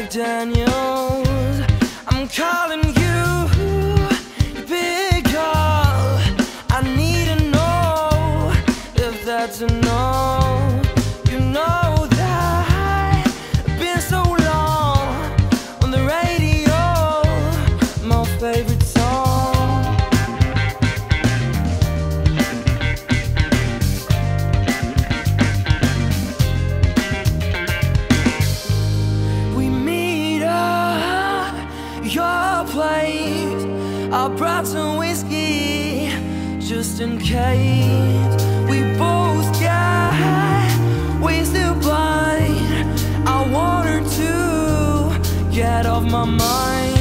Jack Daniels. I'm calling you because I need to know if that's a no. You know that I've been so long on the radio, my favorite song. We meet up your place. I brought some whiskey just in case. We both got wasted blind. I want her to get off my mind.